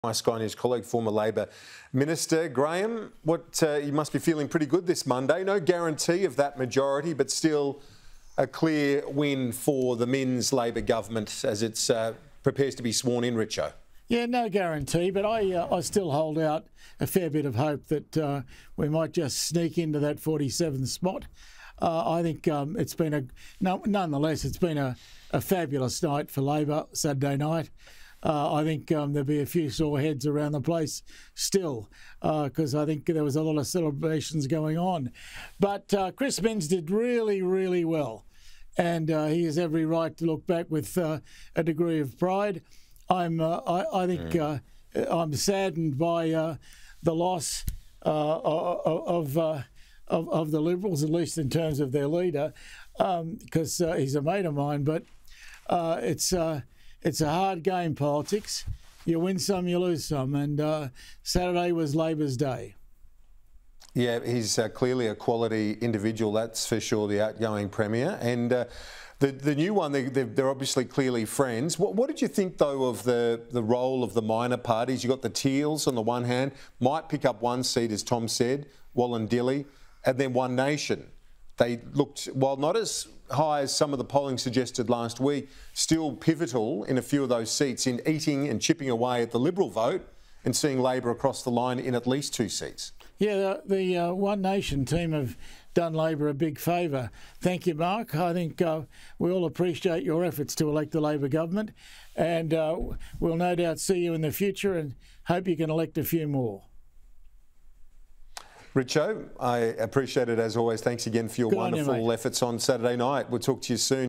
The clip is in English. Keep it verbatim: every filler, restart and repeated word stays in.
My Sky News colleague, former Labor Minister. Graham, what uh, you must be feeling pretty good this Monday. No guarantee of that majority, but still a clear win for the Minns Labor government as it uh, prepares to be sworn in, Richo. Yeah, no guarantee, but I uh, I still hold out a fair bit of hope that uh, we might just sneak into that forty-seventh spot. Uh, I think um, it's been a, no, nonetheless, it's been a, a fabulous night for Labor Saturday night. Uh, I think um, there'll be a few sore heads around the place still, because uh, I think there was a lot of celebrations going on. But uh, Chris Minns did really, really well, and uh, he has every right to look back with uh, a degree of pride. I'm, uh, I, I think, uh, I'm saddened by uh, the loss uh, of, uh, of of the Liberals, at least in terms of their leader, because um, uh, he's a mate of mine. But uh, it's. Uh, It's a hard game, politics. You win some, you lose some. And uh, Saturday was Labor's day. Yeah, he's uh, clearly a quality individual, that's for sure, the outgoing Premier. And uh, the the new one, they, they're obviously clearly friends. What, what did you think, though, of the, the role of the minor parties? You've got the Teals on the one hand, might pick up one seat, as Tom said, Wallandilly, and then One Nation. They looked, while not as high as some of the polling suggested last week, still pivotal in a few of those seats in eating and chipping away at the Liberal vote and seeing Labor across the line in at least two seats. Yeah, the, the uh, One Nation team have done Labor a big favour. Thank you, Mark. I think uh, we all appreciate your efforts to elect the Labor government, and uh, we'll no doubt see you in the future and hope you can elect a few more. Richo, I appreciate it as always. Thanks again for your Good wonderful on you, mate. efforts on Saturday night. We'll talk to you soon.